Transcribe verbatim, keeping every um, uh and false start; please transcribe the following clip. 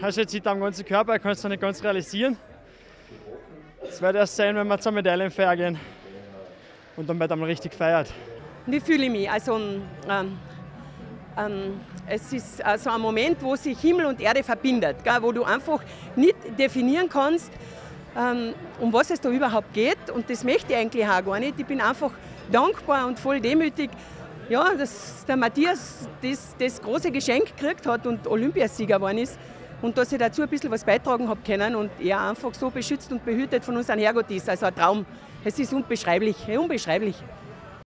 hast du jetzt nicht am ganzen Körper, kannst du noch nicht ganz realisieren. Es wird erst sein, wenn wir zur Medaillenfeier gehen und dann wird man richtig feiert. Wie fühle ich mich? Also, ähm, ähm, es ist äh, so ein Moment, wo sich Himmel und Erde verbindet, gell? Wo du einfach nicht definieren kannst, ähm, um was es da überhaupt geht. Und das möchte ich eigentlich auch gar nicht. Ich bin einfach dankbar und voll demütig, ja, dass der Matthias das, das große Geschenk gekriegt hat und Olympiasieger geworden ist. Und dass ich dazu ein bisschen was beitragen habe können und er einfach so beschützt und behütet von unserem Herrgott ist. Also ein Traum. Es ist unbeschreiblich, unbeschreiblich.